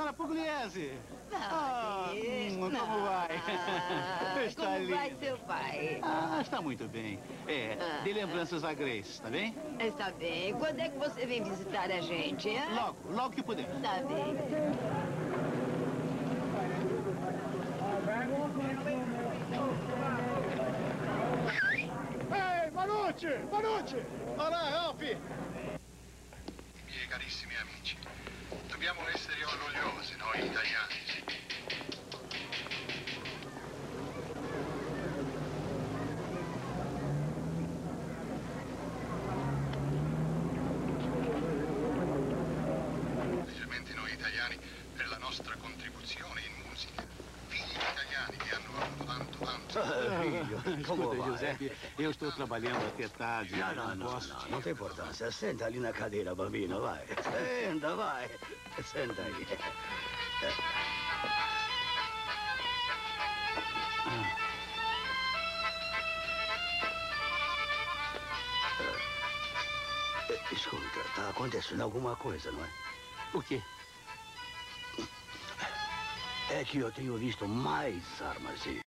Senhora Pugliese! Como vai? Está como lindo. vai seu pai? Está muito bem. Dê lembranças a Grace, está bem? Está bem. Quando é que você vem visitar a gente, hein? Logo que puder. Está bem. Ehi, Manucci! Olá, Ralph! Miei carissimi amici, dobbiamo essere orgogliosi, noi italiani. Specialmente noi italiani per la nostra contribuzione in musica. Figli italiani che hanno avuto tanto. Filho, escuta, Giuseppe, eu estou trabalhando até tarde. Não tem importância. Senta ali na cadeira, bambino, vai. Senta, vai. Senta aí. Escuta, tá acontecendo alguma coisa, não é? O quê? É que eu tenho visto mais armas aí.